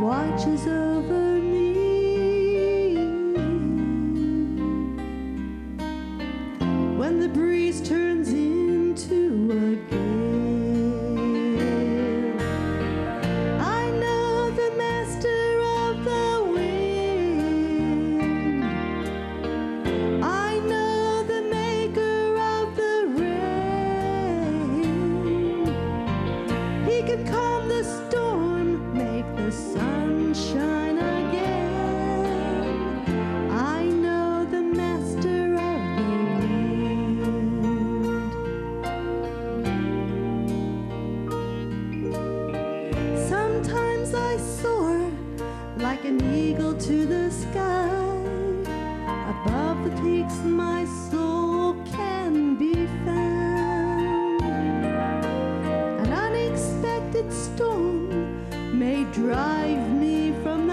watches over me. When the breeze turns into a gale, I know the master of the wind. I know the maker of the rain. He can calm the storm, make the sun shine again. I know the master of the wind. Sometimes I soar like an eagle to the sky. Above the peaks my soul can be found. An unexpected storm may drive me from